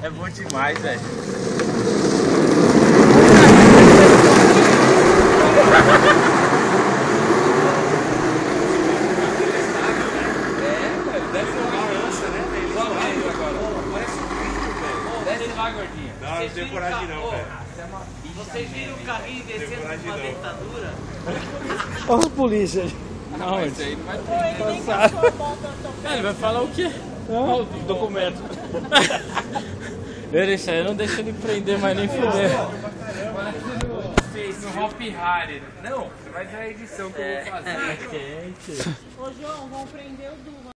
É bom demais, velho. Não tem coragem não, velho. Vocês viram o carrinho descendo com uma dentadura? Olha os polícias. Não, isso aí não vai passar. Ele vai falar o quê? Olha o documento. Isso aí não deixa ele prender mais nem fuder. Fez no Hop Harry. Não, você vai ver a edição que eu vou fazer. Ô João, vão prender o Dudu.